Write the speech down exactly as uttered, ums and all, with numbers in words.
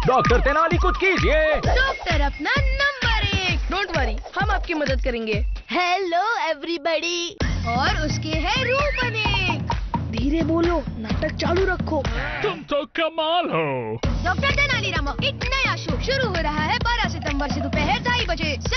Doctor Tenali कुछ कीजिए। Doctor अपना नंबर एक। डोंट वरी, हम आपकी मदद करेंगे। Hello everybody. और उसके है रूप अनेक। धीरे बोलो, नाटक चालू रखो। तुम तो कमाल हो। डॉक्टर तेनालीराम एक नया शो शुरू हो रहा है बारह सितंबर से दोपहर ढाई बजे।